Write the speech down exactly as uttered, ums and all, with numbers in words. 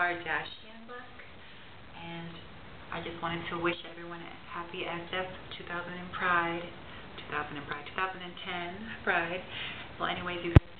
Kardashian look, and I just wanted to wish everyone a happy S F two thousand and Pride, two thousand and Pride, two thousand ten Pride. Well, anyways, you guys